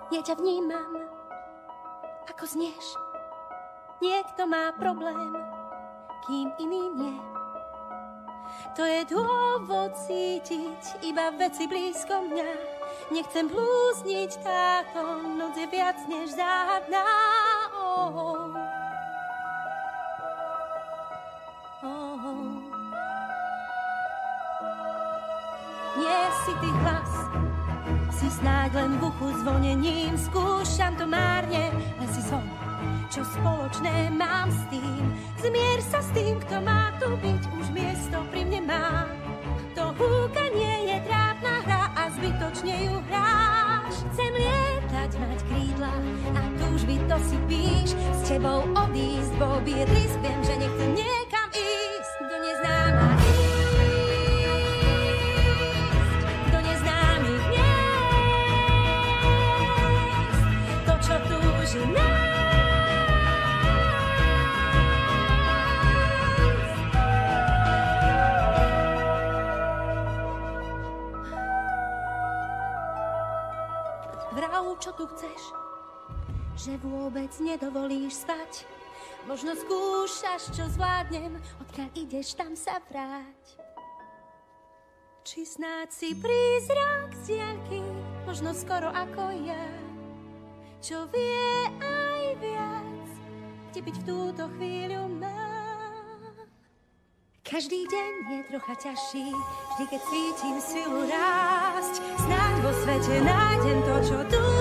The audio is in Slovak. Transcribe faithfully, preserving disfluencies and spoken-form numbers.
Ja ťa vnímam, ako znieš. Niekto má problém, kým iný nie. To je dôvod cítiť iba veci blízko mňa. Nechcem blúzniť, táto noc je viac než záhadná. Oh. Oh. Nie si ty hlas, si snáď len v uchu zvonením. Skúšam to márne, len si som, čo spoločné mám s tým. Zmier sa s tým, kto má tu byť, už miesto pri mne má. To húkanie je trápna hra a zbytočne ju hráš. Chcem lietať, mať krídla a túžby to si píš. S tebou odísť, bol by risk, viem, že nechcem niekam ísť do neznáma. Ísť do neznámych miest. To, čo túži nájsť. Vrav, čo tu chceš, že vôbec nedovolíš spať. Možno skúšaš, čo zvládnem, odkiaľ ideš, tam sa vráť. Či snáď si prízrak z diaľky, možno skoro ako ja, čo vie aj viac, kde byť v túto chvíľu mám. Každý deň je trocha ťažší, vždy keď cítim silu rásť. Snáď vo svete nájdem to, čo tu